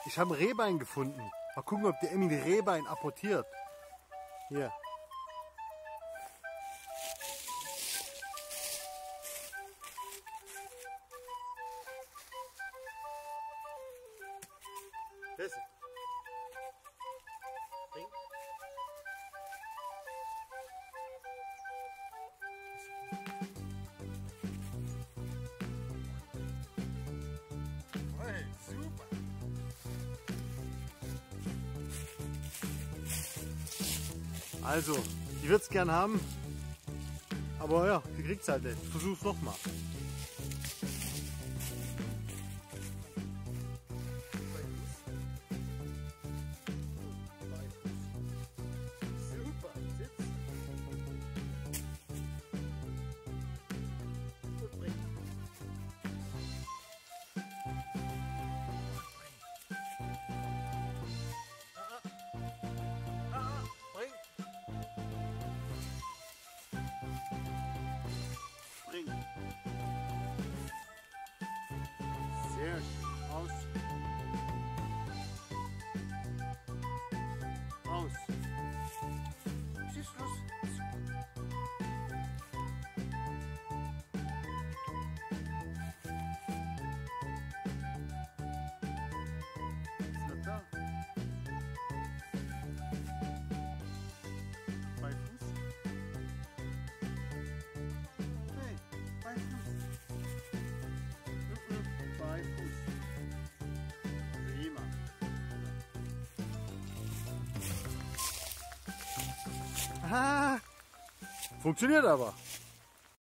Ich habe ein Rehbein gefunden. Mal gucken, ob der Emmy ein Rehbein apportiert. Hier. Das. Bring. Hey, super. Also, die wird's gern haben, aber ja, die kriegt's halt nicht. Versuch's nochmal. Super, sitz. Und bring. Bring. Bring. Sehr schön. Aus. Aus. Schieß los. Ist er da? Bei Fuß? Nee, bei Fuß. Bei Fuß. Prima. Ah, funktioniert aber.